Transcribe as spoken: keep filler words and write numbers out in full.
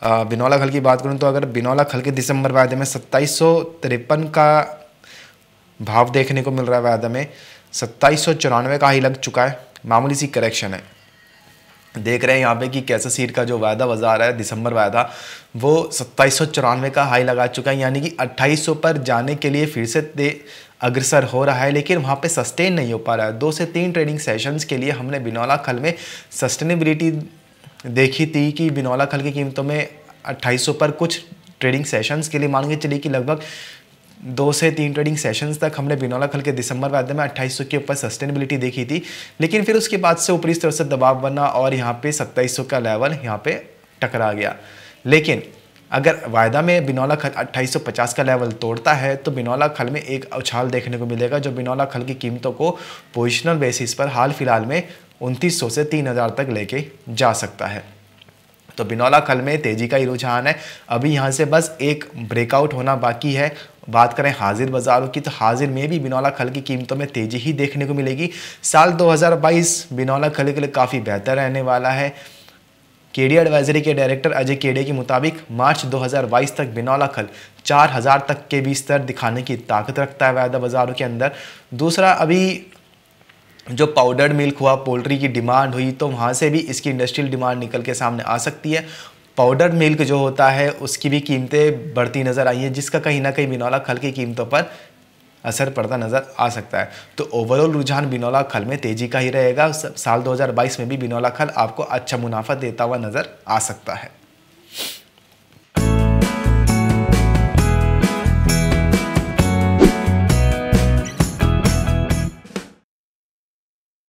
आ, बिनौला खल की बात करूं तो अगर बिनौला खल के दिसंबर वायदे में सत्ताईस सौ तिरपन का भाव देखने को मिल रहा है, वायदा में सत्ताईस सौ चौरानवे का ही लग चुका है, मामूली सी करेक्शन है। देख रहे हैं यहाँ पे कि कैसा सीड का जो वायदा बाजार है दिसंबर वायदा वो सत्ताईस सौ चौरानवे का हाई लगा चुका है, यानी कि अट्ठाईस सौ पर जाने के लिए फिर से दे अग्रसर हो रहा है, लेकिन वहाँ पे सस्टेन नहीं हो पा रहा है। दो से तीन ट्रेडिंग सेशंस के लिए हमने बिनौला खल में सस्टेनेबिलिटी देखी थी कि बिनौला खल की कीमतों में अट्ठाईस सौ पर कुछ ट्रेडिंग सेशंस के लिए मान के चलिए कि लगभग दो से तीन ट्रेडिंग सेशंस तक हमने बिनौला खल के दिसंबर वायदे में अट्ठाईस सौ के ऊपर सस्टेनेबिलिटी देखी थी, लेकिन फिर उसके बाद से ऊपरी स्तर से दबाव बना और यहाँ पे सत्ताईस सौ का लेवल यहाँ पे टकरा गया। लेकिन अगर वायदा में बिनौला खल अट्ठाईस सौ पचास का लेवल तोड़ता है तो बिनौला खल में एक उछाल देखने को मिलेगा, जो बिनौला खल की कीमतों को पोजिशनल बेसिस पर हाल फिलहाल में उनतीस सौ से तीन हज़ार तक लेके जा सकता है। तो बिनौला खल में तेजी का ही रुझान है। अभी यहाँ से बस एक ब्रेकआउट होना बाकी है। बात करें हाजिर बाजारों की तो हाजिर में भी बिनौला खल की कीमतों में तेजी ही देखने को मिलेगी। साल दो हज़ार बाईस बिनौला खल के लिए काफ़ी बेहतर रहने वाला है। केडी एडवाइजरी के डायरेक्टर अजय केडे के मुताबिक मार्च दो हज़ार बाईस तक बिनौला खल चार हज़ार तक के भी स्तर दिखाने की ताकत रखता है वायदा बाजारों के अंदर। दूसरा, अभी जो पाउडर्ड मिल्क हुआ, पोल्ट्री की डिमांड हुई, तो वहाँ से भी इसकी इंडस्ट्रियल डिमांड निकल के सामने आ सकती है। पाउडर्ड मिल्क जो होता है उसकी भी कीमतें बढ़ती नज़र आई हैं, जिसका कहीं ना कहीं बिनौला खल की कीमतों पर असर पड़ता नज़र आ सकता है। तो ओवरऑल रुझान बिनौला खल में तेज़ी का ही रहेगा। साल दो हज़ार बाईस में भी बिनौला खल आपको अच्छा मुनाफा देता हुआ नज़र आ सकता है।